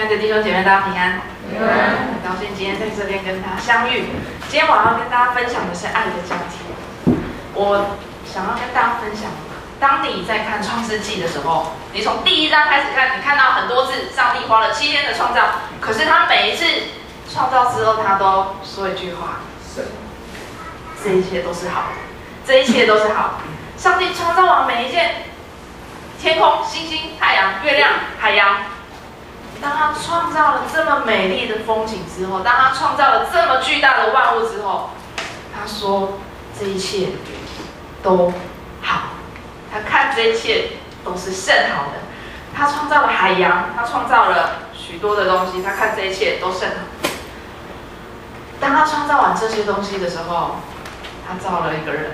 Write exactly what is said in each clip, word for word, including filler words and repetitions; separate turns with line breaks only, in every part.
亲爱的弟兄姐妹，大家平安。
平安。
很高兴今天在这边跟大家相遇。今天我要跟大家分享的是爱的家庭。我想要跟大家分享，当你在看创世纪的时候，你从第一章开始看，你看到很多次上帝花了七天的创造，可是他每一次创造之后，他都说一句话：这一切都是好的，这一切都是好的。上帝创造完每一件天空、星星、太阳、月亮、海洋。当他创造了这么美丽的风景之后，当他创造了这么巨大的万物之后，他说这一切都好。他看这一切都是甚好的。他创造了海洋，他创造了许多的东西，他看这一切都甚好。当他创造完这些东西的时候，他造了一个人。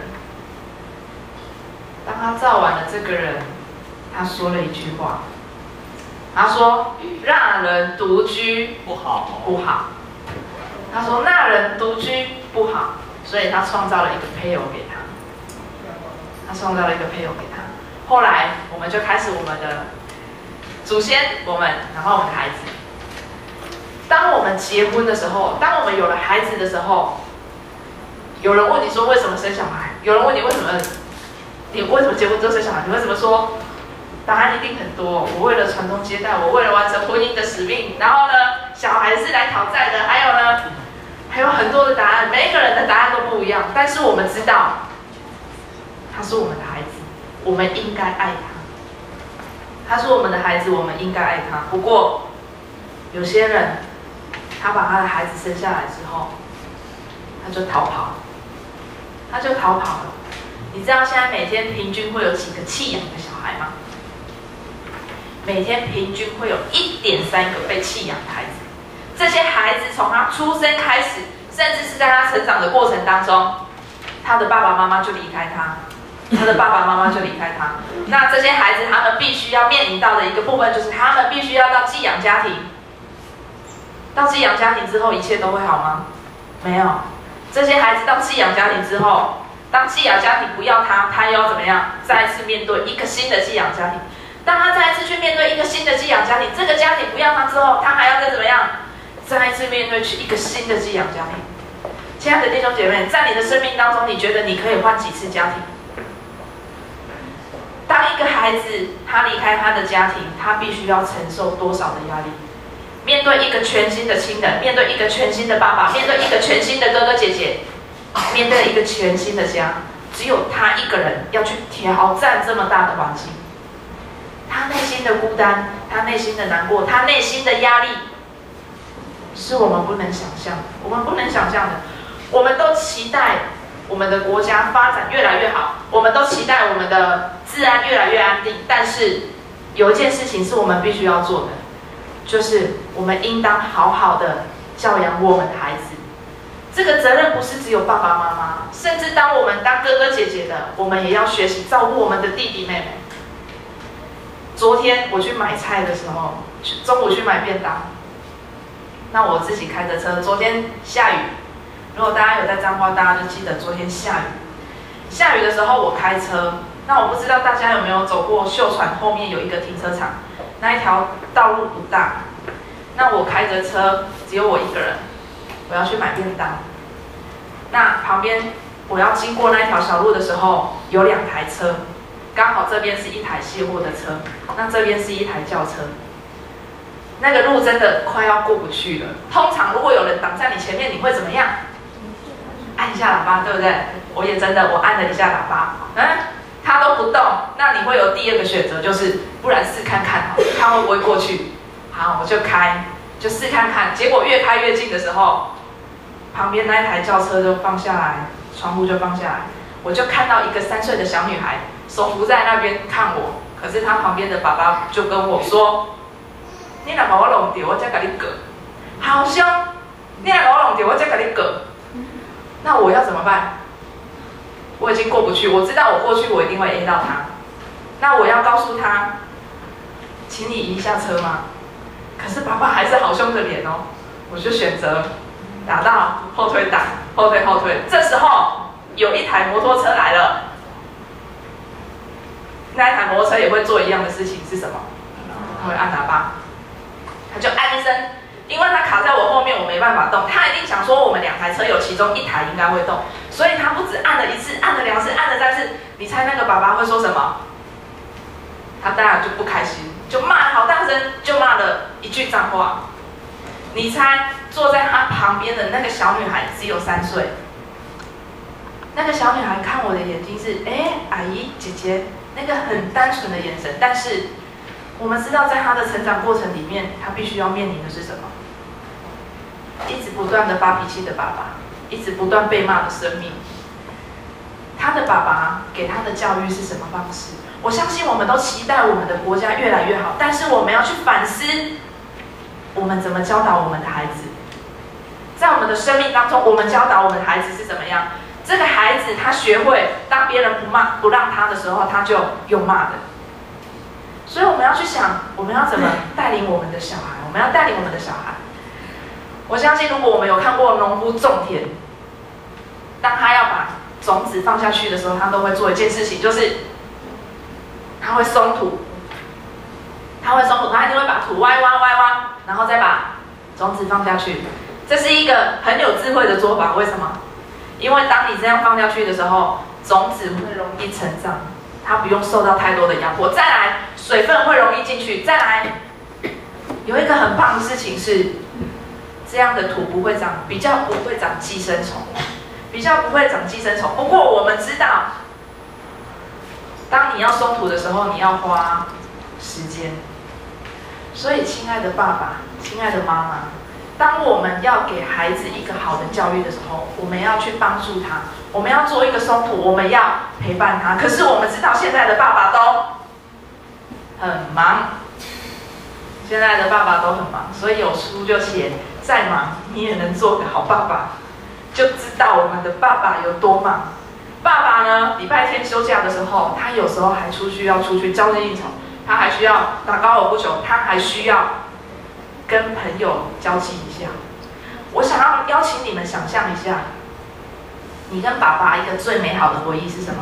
当他造完了这个人，他说了一句话。他说：“让人独居
不好，
不好。”他说：“那人独居不好。”所以他创造了一个配偶给他。他创造了一个配偶给他。后来我们就开始我们的祖先，我们，然后我们的孩子。当我们结婚的时候，当我们有了孩子的时候，有人问你说为什么生小孩？有人问你为什么你为什么结婚之后生小孩？你为什么说？答案一定很多。我为了传宗接代，我为了完成婚姻的使命，然后呢，小孩是来讨债的，还有呢，还有很多的答案，每一个人的答案都不一样。但是我们知道，他是我们的孩子，我们应该爱他。他是我们的孩子，我们应该爱他。不过，有些人，他把他的孩子生下来之后，他就逃跑了，他就逃跑了。你知道现在每天平均会有几个弃养的小孩吗？每天平均会有一点三个被弃养的孩子，这些孩子从他出生开始，甚至是在他成长的过程当中，他的爸爸妈妈就离开他，他的爸爸妈妈就离开他。那这些孩子他们必须要面临到的一个部分，就是他们必须要到寄养家庭。到寄养家庭之后，一切都会好吗？没有。这些孩子到寄养家庭之后，当寄养家庭不要他，他又要怎么样？再一次面对一个新的寄养家庭。当他再一次去面对一个新的寄养家庭，这个家庭不要他之后，他还要再怎么样？再一次面对去一个新的寄养家庭。亲爱的弟兄姐妹，在你的生命当中，你觉得你可以换几次家庭？当一个孩子他离开他的家庭，他必须要承受多少的压力？面对一个全新的亲人，面对一个全新的爸爸，面对一个全新的哥哥姐姐，面对一个全新的家，只有他一个人要去挑战这么大的环境。他内心的孤单，他内心的难过，他内心的压力，是我们不能想象的。我们不能想象的。我们都期待我们的国家发展越来越好，我们都期待我们的治安越来越安定。但是有一件事情是我们必须要做的，就是我们应当好好的教养我们的孩子。这个责任不是只有爸爸妈妈，甚至当我们当哥哥姐姐的，我们也要学习照顾我们的弟弟妹妹。昨天我去买菜的时候，中午去买便当，那我自己开着车。昨天下雨，如果大家有在彰化，大家就记得昨天下雨。下雨的时候我开车，那我不知道大家有没有走过秀传后面有一个停车场，那一条道路不大，那我开着车，只有我一个人，我要去买便当。那旁边我要经过那一条小路的时候，有两台车。刚好这边是一台卸货的车，那这边是一台轿车。那个路真的快要过不去了。通常如果有人挡在你前面，你会怎么样？按一下喇叭，对不对？我也真的，我按了一下喇叭，嗯，他都不动。那你会有第二个选择，就是不然试看看，他会不会过去？好，我就开，就试看看。结果越开越近的时候，旁边那一台轿车就放下来，窗户就放下来，我就看到一个三岁的小女孩。手扶在那边看我，可是他旁边的爸爸就跟我说：“你若把我弄掉，我再给你割。”好凶！你若把我弄掉，我再给你割。那我要怎么办？我已经过不去，我知道我过去我一定会 A 到他。那我要告诉他，请你移下车吗？可是爸爸还是好凶的脸哦。我就选择打到后退档，后退后退。这时候有一台摩托车来了。那一台摩托车也会做一样的事情，是什么？他会按喇叭，他就按一声生，因为他卡在我后面，我没办法动，他一定想说我们两台车有其中一台应该会动，所以他不止按了一次，按了两次，按了三次。你猜那个爸爸会说什么？他当然就不开心，就骂好大声，就骂了一句脏话。你猜坐在他旁边的那个小女孩只有三岁，那个小女孩看我的眼睛是，哎，阿姨姐姐，那个很单纯的眼神。但是我们知道，在她的成长过程里面，她必须要面临的是什么？一直不断的发脾气的爸爸，一直不断被骂的生命。他的爸爸给他的教育是什么方式？我相信我们都期待我们的国家越来越好，但是我们要去反思，我们怎么教导我们的孩子？在我们的生命当中，我们教导我们的孩子是怎么样？这个孩子他学会，当别人不骂、不让他的时候，他就用骂的。所以我们要去想，我们要怎么带领我们的小孩？我们要带领我们的小孩。我相信，如果我们有看过农夫种田，当他要把种子放下去的时候，他都会做一件事情，就是他会松土，他会松土，他一定会把土挖挖挖挖，然后再把种子放下去。这是一个很有智慧的做法。为什么？因为当你这样放下去的时候，种子会容易成长，它不用受到太多的压迫。再来，水分会容易进去。再来，有一个很棒的事情是，这样的土不会长，比较不会长寄生虫。比较不会长寄生虫。不过我们知道，当你要松土的时候，你要花时间。所以，亲爱的爸爸，亲爱的妈妈，当我们要给孩子一个好的教育的时候，我们要去帮助他，我们要做一个松土，我们要陪伴他。可是我们知道，现在的爸爸都很忙，现在的爸爸都很忙，所以有书就写，再忙你也能做个好爸爸。就知道我们的爸爸有多忙。爸爸呢，礼拜天休假的时候，他有时候还出去要出去交际应酬，他还需要打高尔夫球，他还需要跟朋友交际一下。我想要邀请你们想象一下，你跟爸爸一个最美好的回忆是什么？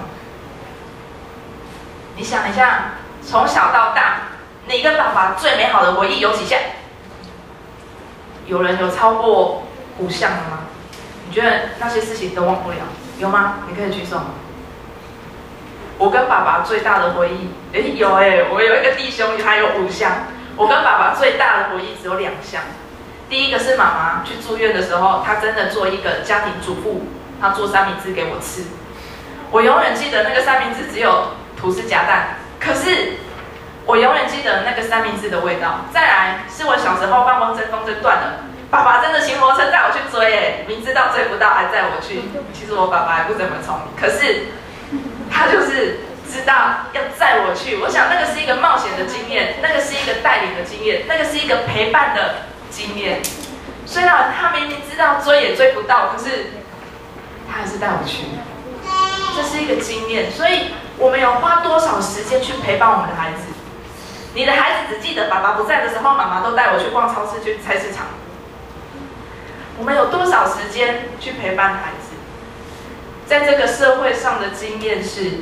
你想一下，从小到大，你跟爸爸最美好的回忆有几项？有人有超过五项的吗？你觉得那些事情都忘不了，有吗？你可以举手。我跟爸爸最大的回忆，哎，有哎，我有一个弟兄，他有五项。我跟爸爸最大的回忆只有两项。第一个是妈妈去住院的时候，她真的做一个家庭主妇，她做三明治给我吃。我永远记得那个三明治只有吐司夹蛋，可是我永远记得那个三明治的味道。再来是我小时候放风筝，风筝断了。爸爸真的骑摩托车带我去追，哎，明知道追不到还载我去。其实我爸爸还不怎么聪明，可是他就是知道要载我去。我想那个是一个冒险的经验，那个是一个带领的经验，那个是一个陪伴的经验。虽然他明明知道追也追不到，可是他还是带我去。这是一个经验，所以我们有花多少时间去陪伴我们的孩子？你的孩子只记得爸爸不在的时候，妈妈都带我去逛超市、去菜市场。我们有多少时间去陪伴孩子？在这个社会上的经验是，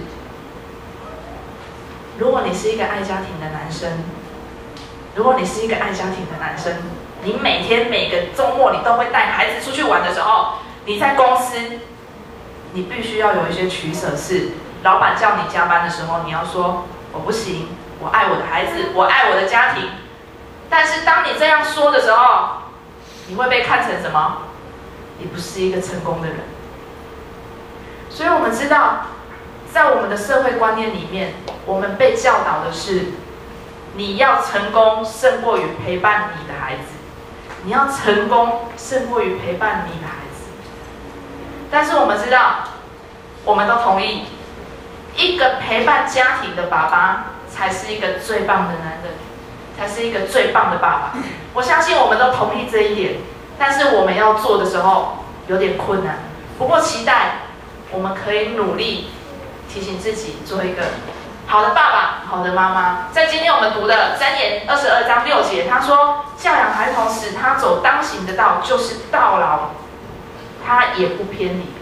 如果你是一个爱家庭的男生，如果你是一个爱家庭的男生，你每天每个周末你都会带孩子出去玩的时候，你在公司，你必须要有一些取舍，是老板叫你加班的时候，你要说我不行，我爱我的孩子，我爱我的家庭。但是当你这样说的时候，你会被看成什么？你不是一个成功的人。所以我们知道，在我们的社会观念里面，我们被教导的是，你要成功胜过于陪伴你的孩子，你要成功胜过于陪伴你的孩子。但是我们知道，我们都同意，一个陪伴家庭的爸爸才是一个最棒的男人，才是一个最棒的爸爸。我相信我们都同意这一点，但是我们要做的时候有点困难。不过期待我们可以努力提醒自己，做一个好的爸爸、好的妈妈。在今天我们读的箴言二十二章六节，他说：“教养孩童，使他走当行的道，就是到老，他也不偏离。”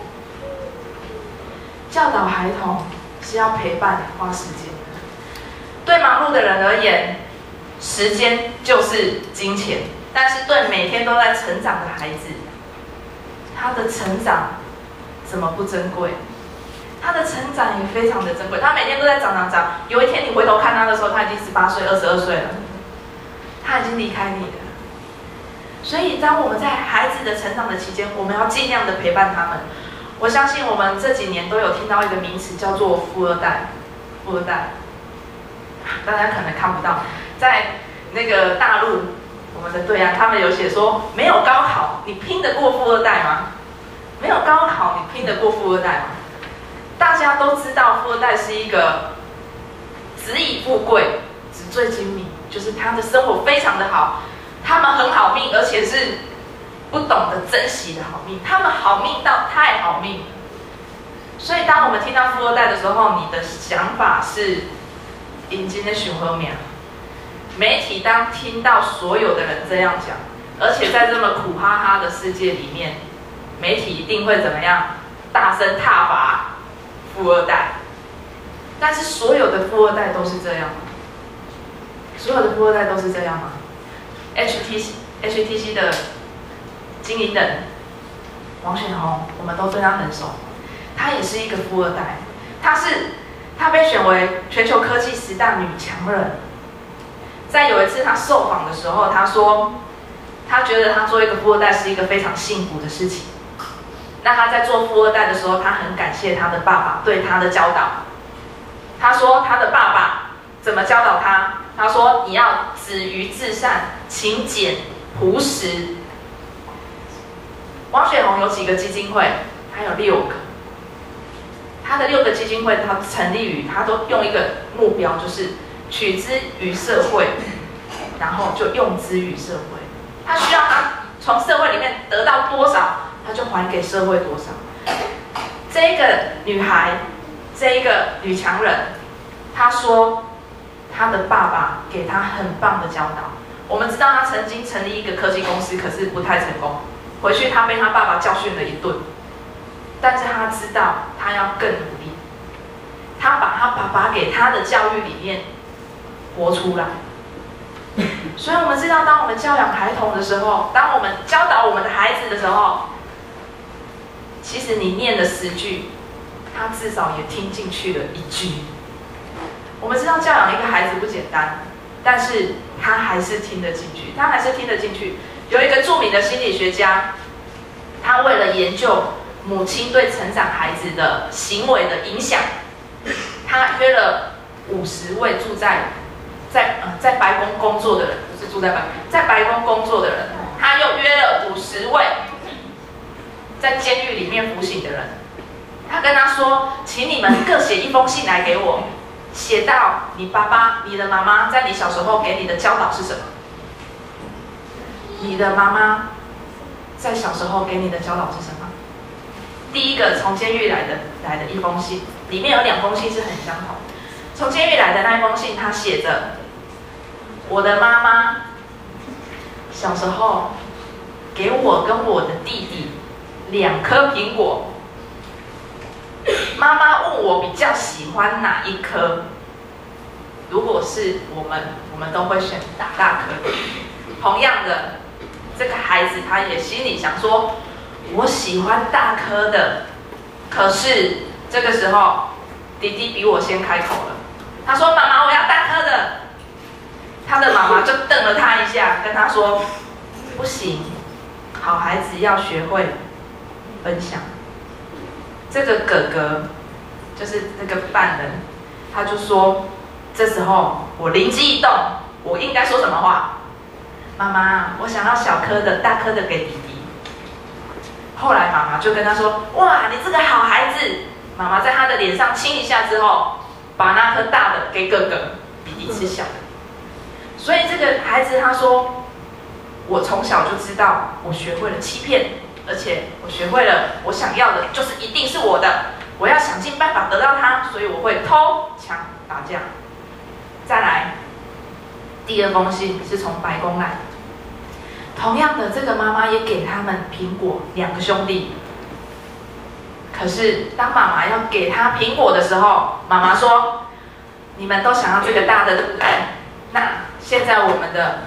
教导孩童是要陪伴、花时间的。对忙碌的人而言， 时间就是金钱，但是对每天都在成长的孩子，他的成长怎么不珍贵？他的成长也非常的珍贵，他每天都在长长长。有一天你回头看他的时候，他已经十八岁、二十二岁了，他已经离开你了。所以，当我们在孩子的成长的期间，我们要尽量的陪伴他们。我相信我们这几年都有听到一个名词，叫做富二代。富二代，大家可能看不到，在那个大陆，我们的对岸，他们有写说，没有高考，你拼得过富二代吗？没有高考，你拼得过富二代吗？大家都知道，富二代是一个只以富贵，纸醉金迷，就是他的生活非常的好，他们很好命，而且是不懂得珍惜的好命，他们好命到太好命了。所以，当我们听到富二代的时候，你的想法是引进的循环面。媒体当听到所有的人这样讲，而且在这么苦哈哈的世界里面，媒体一定会怎么样？大声挞伐富二代。但是所有的富二代都是这样吗？所有的富二代都是这样吗 ？H T C H T C 的经营人王雪红，我们都对他很熟，她也是一个富二代，她是她被选为全球科技十大女强人。在有一次她受访的时候，她说，她觉得她做一个富二代是一个非常幸福的事情。那她在做富二代的时候，她很感谢她的爸爸对她的教导。她说她的爸爸怎么教导她？她说你要止于至善，勤俭朴实。王雪红有几个基金会？她有六个。她的六个基金会，她成立于，她都用一个目标，就是取之于社会，然后就用之于社会。她需要她从社会里面得到多少，她就还给社会多少。这一个女孩，这一个女强人，她说她的爸爸给她很棒的教导。我们知道她曾经成立一个科技公司，可是不太成功。回去她被她爸爸教训了一顿，但是她知道她要更努力。她把她爸爸给她的教育理念活出来。所以我们知道，当我们教养孩童的时候，当我们教导我们的孩子的时候，其实你念了十句，他至少也听进去了一句。我们知道教养一个孩子不简单，但是他还是听得进去，他还是听得进去。有一个著名的心理学家，他为了研究母亲对成长孩子的行为的影响，他约了五十位住在在呃在白宫工作的人，不是住在白在白宫工作的人，他又约了五十位在监狱里面服刑的人，他跟他说，请你们各写一封信来给我，写到你爸爸、你的妈妈在你小时候给你的教导是什么？你的妈妈在小时候给你的教导是什么？第一个从监狱来的来的一封信，里面有两封信是很相同。从监狱来的那一封信，他写着：我的妈妈小时候给我跟我的弟弟两颗苹果，妈妈问我比较喜欢哪一颗。如果是我们，我们都会选大大颗。同样的，这个孩子他也心里想说，我喜欢大颗的。可是这个时候，弟弟比我先开口了，他说：“妈妈，我要大颗的。”他的妈妈就瞪了他一下，跟他说：“不行，好孩子要学会分享。”这个哥哥就是那个犯人，他就说：“这时候我灵机一动，我应该说什么话？妈妈，我想要小颗的，大颗的给弟弟。”后来妈妈就跟他说：“哇，你这个好孩子！”妈妈在他的脸上亲一下之后，把那颗大的给哥哥，弟弟吃小的。所以这个孩子他说：“我从小就知道，我学会了欺骗，而且我学会了我想要的就是一定是我的，我要想尽办法得到它，所以我会偷抢打架。”再来，第二封信是从白宫来的，同样的，这个妈妈也给他们苹果，两个兄弟。可是当妈妈要给他苹果的时候，妈妈说：“你们都想要这个大的，对不对？那现在我们的，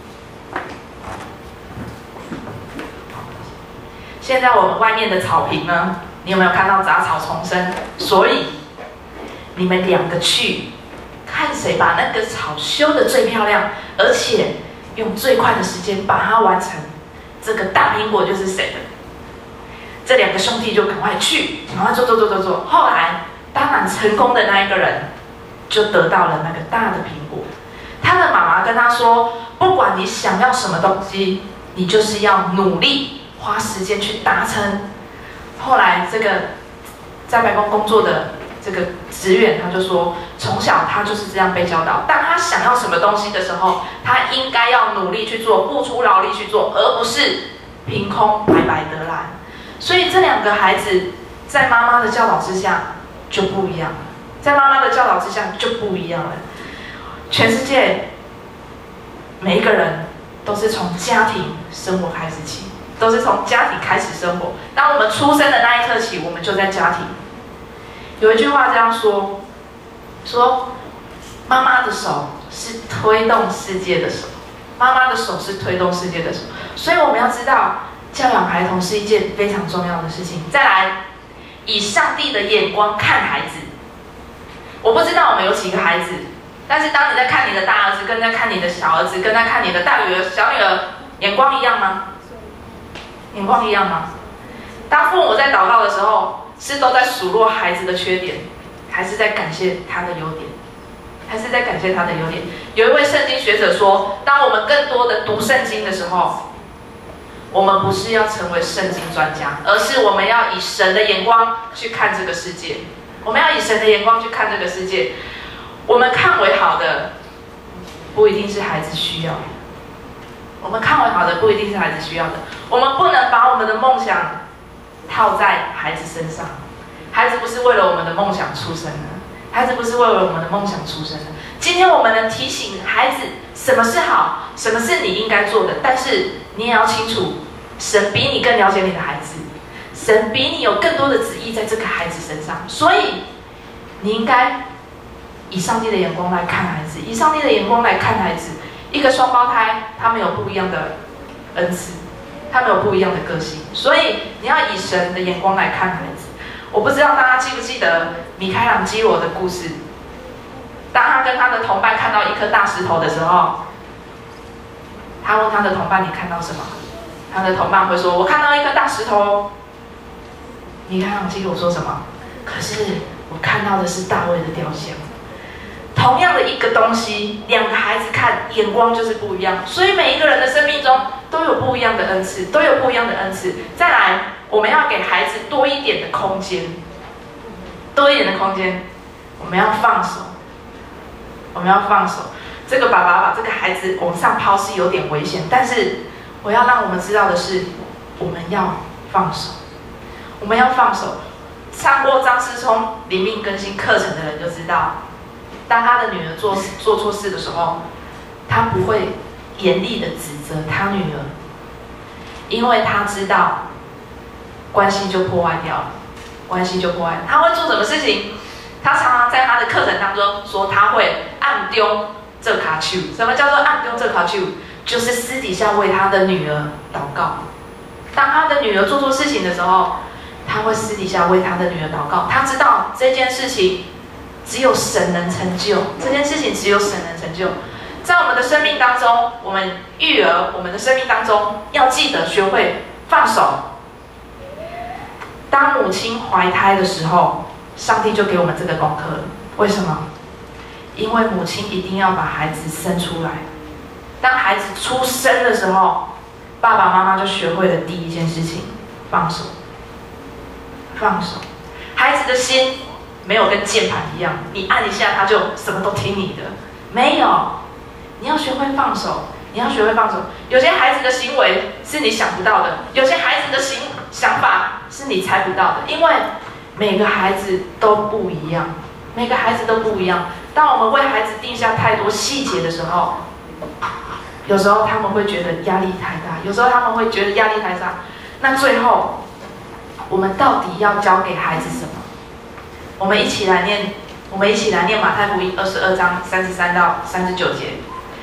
现在我们外面的草坪呢，你有没有看到杂草丛生？所以你们两个去看谁把那个草修得最漂亮，而且用最快的时间把它完成，这个大苹果就是谁的。这两个兄弟就赶快去，赶快做做做做做。后来当然成功的那一个人就得到了那个大的苹果。他的妈妈跟他说，不管你想要什么东西，你就是要努力花时间去达成。后来这个在白宫工作的这个职员他就说，从小他就是这样被教导，当他想要什么东西的时候，他应该要努力去做，付出劳力去做，而不是凭空白白得来。所以这两个孩子在妈妈的教导之下就不一样了，在妈妈的教导之下就不一样了。全世界每一个人都是从家庭生活开始起，都是从家庭开始生活。当我们出生的那一刻起，我们就在家庭。有一句话这样说，说妈妈的手是推动世界的手，妈妈的手是推动世界的手。所以我们要知道，教养孩童是一件非常重要的事情。再来，以上帝的眼光看孩子。我不知道我们有几个孩子，但是当你在看你的大儿子，跟在看你的小儿子，跟在看你的大女儿、小女儿，眼光一样吗？眼光一样吗？当父母在祷告的时候，是都在数落孩子的缺点，还是在感谢他的优点？还是在感谢他的优点？有一位圣经学者说，当我们更多的读圣经的时候，我们不是要成为圣经专家，而是我们要以神的眼光去看这个世界。我们要以神的眼光去看这个世界。我们看为好的，不一定是孩子需要的。我们看为好的，不一定是孩子需要的。我们不能把我们的梦想套在孩子身上。孩子不是为了我们的梦想出生的，孩子不是为了我们的梦想出生的。今天我们能提醒孩子什么是好，什么是你应该做的，但是你也要清楚，神比你更了解你的孩子，神比你有更多的旨意在这个孩子身上，所以你应该以上帝的眼光来看孩子，以上帝的眼光来看孩子。一个双胞胎，他们有不一样的恩赐，他们有不一样的个性，所以你要以神的眼光来看孩子。我不知道大家记不记得米开朗基罗的故事？当他跟他的同伴看到一颗大石头的时候，他问他的同伴：“你看到什么？”他的同伴会说：“我看到一颗大石头。”米开朗基罗说什么？可是我看到的是大卫的雕像。同样的一个东西，两个孩子看眼光就是不一样，所以每一个人的生命中都有不一样的恩赐，都有不一样的恩赐。再来，我们要给孩子多一点的空间，多一点的空间，我们要放手，我们要放手。这个爸爸把这个孩子往上抛是有点危险，但是我要让我们知道的是，我们要放手，我们要放手。上过张思聪灵命更新课程的人就知道。当他的女儿做做错事的时候，他不会严厉的指责他女儿，因为他知道关系就破坏掉了，关系就破坏了。他会做什么事情？他常常在他的课程当中说，他会暗丢这卡丘。什么叫做暗丢这卡丘？就是私底下为他的女儿祷告。当他的女儿做错事情的时候，他会私底下为他的女儿祷告。他知道这件事情只有神能成就，这件事情只有神能成就。在我们的生命当中，我们育儿，我们的生命当中要记得学会放手。当母亲怀胎的时候，上帝就给我们这个功课了。为什么？因为母亲一定要把孩子生出来。当孩子出生的时候，爸爸妈妈就学会了第一件事情：放手。放手。孩子的心没有跟键盘一样，你按一下他就什么都听你的，没有。你要学会放手，你要学会放手。有些孩子的行为是你想不到的，有些孩子的行想法是你猜不到的，因为每个孩子都不一样，每个孩子都不一样。当我们为孩子定下太多细节的时候，有时候他们会觉得压力太大，有时候他们会觉得压力太大。那最后，我们到底要教给孩子什么？我们一起来念，我们一起来念马太福音二十二章三十三到三十九节。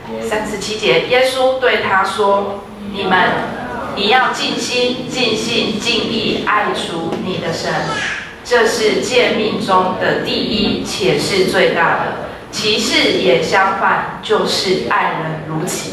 三十七节，耶稣对他说：“你们，你要尽心、尽性、尽意爱主你的神，这是诫命中的第一，且是最大的。其次也相反，就是爱人如己。”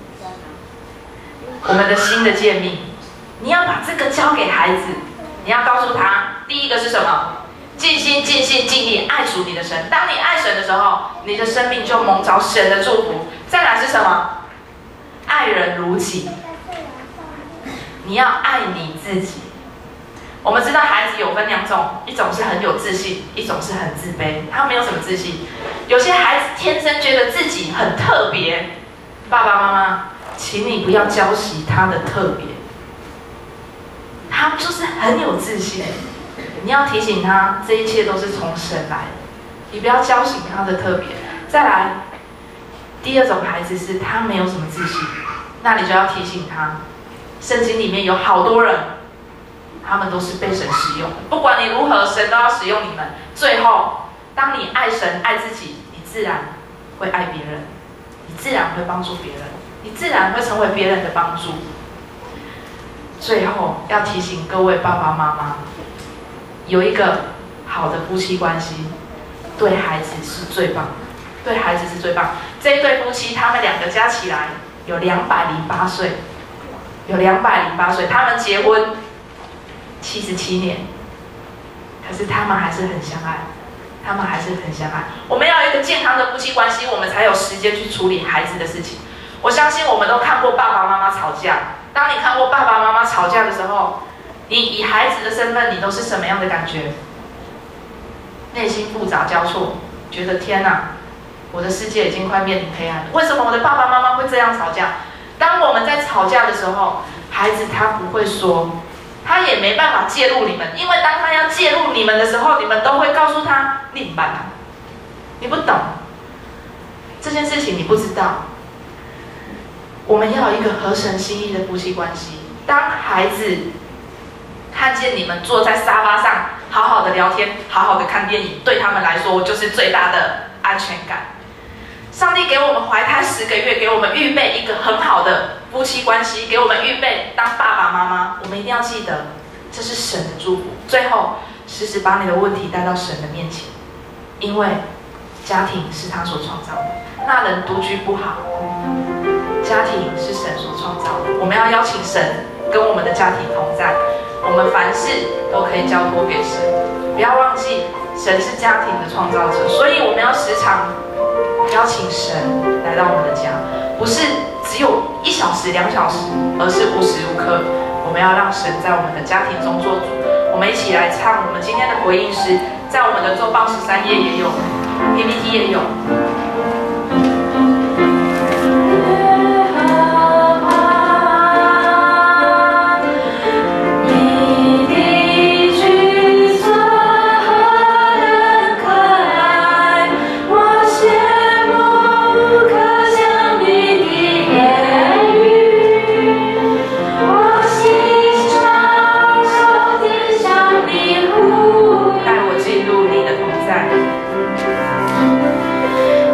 我们的新的诫命，你要把这个交给孩子，你要告诉他，第一个是什么？尽心、尽性、尽力爱主你的神。当你爱神的时候，你的生命就蒙着神的祝福。再来是什么？爱人如己。你要爱你自己。我们知道孩子有分两种，一种是很有自信，一种是很自卑。他没有什么自信。有些孩子天生觉得自己很特别，爸爸妈妈，请你不要浇熄他的特别。他就是很有自信。你要提醒他，这一切都是从神来的，你不要浇醒他的特别。再来，第二种孩子是他没有什么自信，那你就要提醒他，圣经里面有好多人，他们都是被神使用的。不管你如何，神都要使用你们。最后，当你爱神、爱自己，你自然会爱别人，你自然会帮助别人，你自然会成为别人的帮助。最后，要提醒各位爸爸妈妈，有一个好的夫妻关系，对孩子是最棒的，对孩子是最棒。这一对夫妻，他们两个加起来有两百零八岁，有两百零八岁，他们结婚七十七年，可是他们还是很相爱，他们还是很相爱。我们要有一个健康的夫妻关系，我们才有时间去处理孩子的事情。我相信我们都看过爸爸妈妈吵架，当你看过爸爸妈妈吵架的时候，你以孩子的身份，你都是什么样的感觉？内心复杂交错，觉得天哪，我的世界已经快面临黑暗了。为什么我的爸爸妈妈会这样吵架？当我们在吵架的时候，孩子他不会说，他也没办法介入你们，因为当他要介入你们的时候，你们都会告诉他，你不懂，你不懂这件事情，你不知道。我们要有一个合神心意的夫妻关系。当孩子看见你们坐在沙发上，好好的聊天，好好的看电影，对他们来说就是最大的安全感。上帝给我们怀胎十个月，给我们预备一个很好的夫妻关系，给我们预备当爸爸妈妈。我们一定要记得，这是神的祝福。最后，时时把你的问题带到神的面前，因为家庭是他所创造的。那人独居不好，家庭是神所创造的。我们要邀请神跟我们的家庭同在。我们凡事都可以交托给神，不要忘记神是家庭的创造者，所以我们要时常邀请神来到我们的家，不是只有一小时、两小时，而是无时无刻。我们要让神在我们的家庭中做主。我们一起来唱我们今天的回应诗，在我们的周报十三页也有 ，P P T 也有。带我进入你的同在。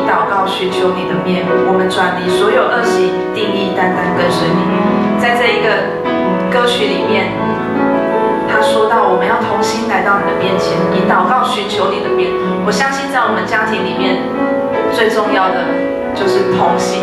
祷告，寻求你的面，我们转离所有恶行，定义单单跟随你。在这一个歌曲里面，他说到我们要同心来到你的面前，以祷告寻求你的面。我相信在我们家庭里面，最重要的就是同心。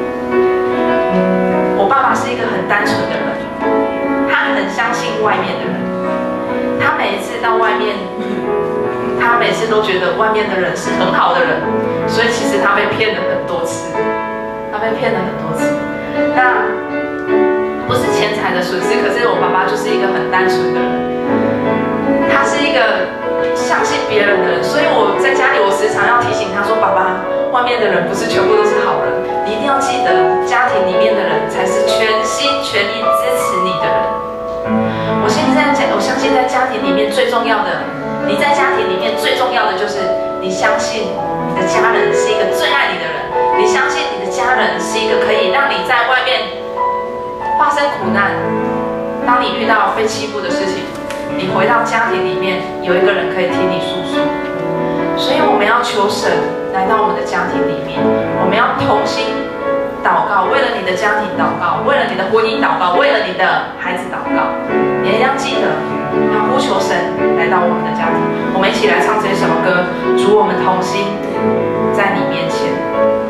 我爸爸是一个很单纯的人，他很相信外面的人，他每一次到外面，他每次都觉得外面的人是很好的人，所以其实他被骗了很多次，他被骗了很多次。那不是钱财的损失，可是我爸爸就是一个很单纯的人，他是一个相信别人的人，所以我在家里我时常要提醒他说：“爸爸，外面的人不是全部都是好人，你一定要记得，家庭里面的人才是全心全意支持你的人。”我现在讲，我相信在家庭里面最重要的，你在家庭里面最重要的就是你相信你的家人是一个最爱你的人，你相信你的家人是一个可以让你在外面发生苦难，当你遇到被欺负的事情，你回到家庭里面有一个人可以听你诉说。所以我们要求神来到我们的家庭里面，我们要同心祷告，为了你的家庭祷告，为了你的婚姻祷告，为了你的孩子祷告。你也要记得要呼求神来到我们的家庭。我们一起来唱这首歌，主我们同心在你面前。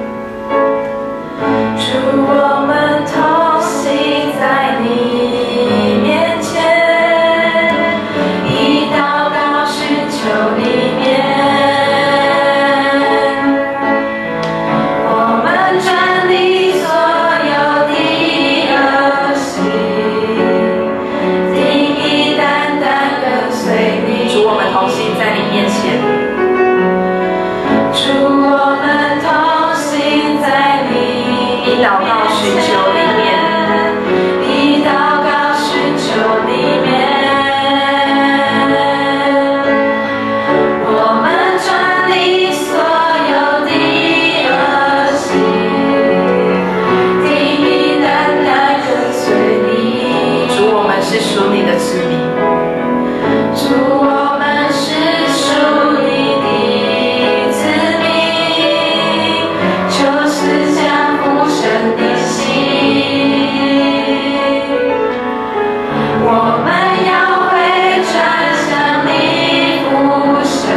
主我们同心在你面前，以祷告寻求你面，我们转离所有的恶行，定义单单跟随你。主我们同心在你面前，主我们同心在你，以祷告寻求你面，以祷告寻求你面，我们转离所有的恶行，定义单单跟随你。主我们是属你的子民，主我们是属你的子民，就是将父神的心，我们要回转向你父神，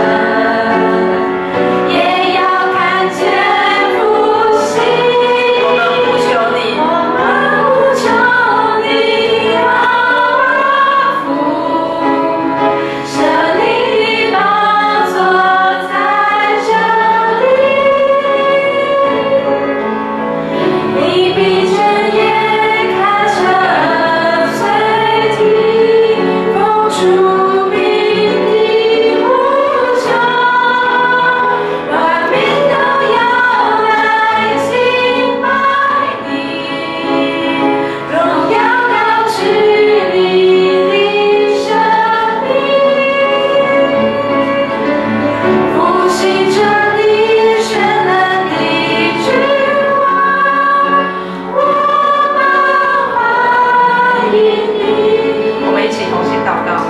也要看见父心。我们呼求你，我们呼求你，阿爸父，神灵的宝座在这里，你闭着眼看着随听，奉主名的呼求，万民都要来敬拜你，荣耀高举你的生命，复兴着你全能的君王，我们欢迎你。我们一起同心祷告。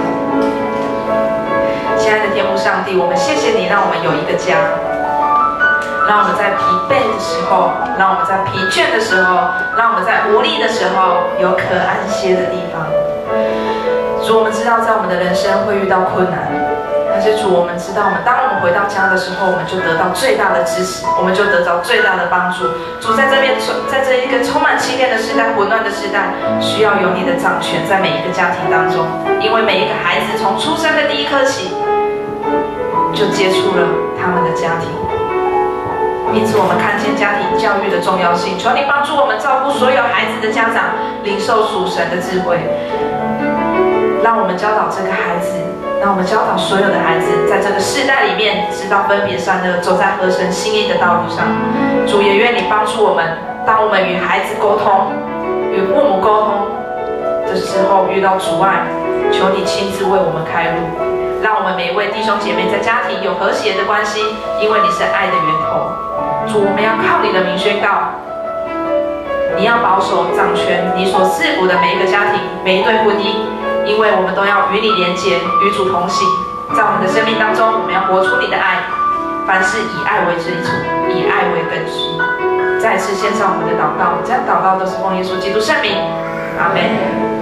亲爱的天父上帝，我们谢谢你，让我们有一个家，让我们在疲惫的时候，让我们在疲倦的时候，让我们在无力的时候有可安歇的地方。主，我们知道在我们的人生会遇到困难，但是主，我们知道，我们当我们回到家的时候，我们就得到最大的支持，我们就得到最大的帮助。主，在这边，在这一个充满欺骗的时代、混乱的时代，需要有你的掌权在每一个家庭当中，因为每一个孩子从出生的第一刻起，就接触了他们的家庭。因此，我们看见家庭教育的重要性。求你帮助我们照顾所有孩子的家长，领受属神的智慧，让我们教导这个孩子，让我们教导所有的孩子，在这个世代里面知道分别善恶，走在合神心意的道路上。主也愿你帮助我们，当我们与孩子沟通、与父母沟通的时候遇到阻碍，求你亲自为我们开路，让我们每一位弟兄姐妹在家庭有和谐的关系，因为你是爱的源头。主，我们要靠你的名宣告，你要保守掌权你所赐福的每一个家庭、每一对婚姻，因为我们都要与你连结，与主同行。在我们的生命当中，我们要活出你的爱， 凡事以爱为基础，以爱为根基。再次献上我们的祷告，这样祷告都是奉耶稣基督圣名，阿门。